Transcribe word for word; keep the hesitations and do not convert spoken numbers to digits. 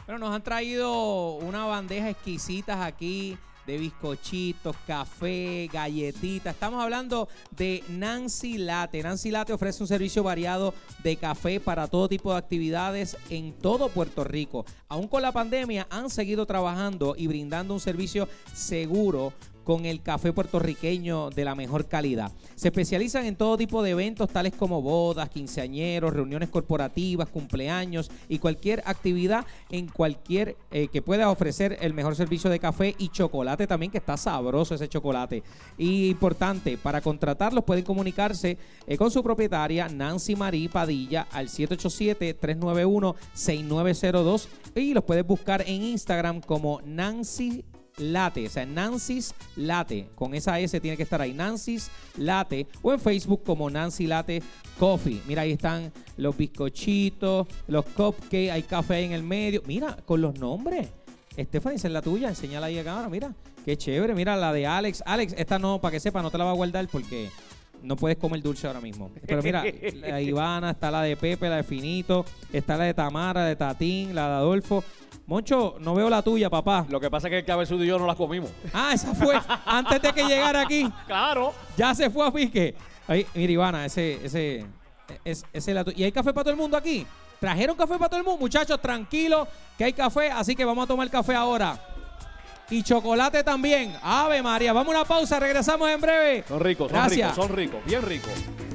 Bueno, nos han traído una bandeja exquisitas aquí de bizcochitos, café, galletitas. Estamos hablando de Nancy Latte. Nancy Latte ofrece un servicio variado de café para todo tipo de actividades en todo Puerto Rico. Aún con la pandemia han seguido trabajando y brindando un servicio seguro con el café puertorriqueño de la mejor calidad. Se especializan en todo tipo de eventos tales como bodas, quinceañeros, reuniones corporativas, cumpleaños y cualquier actividad en cualquier eh, que pueda ofrecer el mejor servicio de café y chocolate también, que está sabroso ese chocolate. Y importante, para contratarlos pueden comunicarse eh, con su propietaria Nancy Marie Padilla al siete ocho siete, tres nueve uno, seis nueve cero dos y los puedes buscar en Instagram como Nancy Latte, o sea, Nancy's Latte, con esa S tiene que estar ahí, Nancy's Latte, o en Facebook como Nancy Latte Coffee. Mira, ahí están los bizcochitos, los cupcakes, hay café en el medio. Mira, con los nombres. Stephanie, esa es la tuya, enséñala ahí a cámara, mira, qué chévere. Mira la de Alex. Alex, esta no, para que sepa, no te la va a guardar porque no puedes comer dulce ahora mismo. Pero mira, la de Ivana, está la de Pepe, la de Finito, está la de Tamara, la de Tatín, la de Adolfo. Moncho, no veo la tuya, papá. Lo que pasa es que el cabezudo y yo no las comimos. Ah, esa fue antes de que llegara aquí. Claro. Ya se fue a pique. Ahí, mira, Ivana, ese, ese, ese, ese es la tuya. ¿Y hay café para todo el mundo aquí? ¿Trajeron café para todo el mundo? Muchachos, tranquilos, que hay café, así que vamos a tomar café ahora. Y chocolate también. Ave María, vamos a una pausa, regresamos en breve. Son ricos, son Gracias. ricos, son ricos, bien ricos.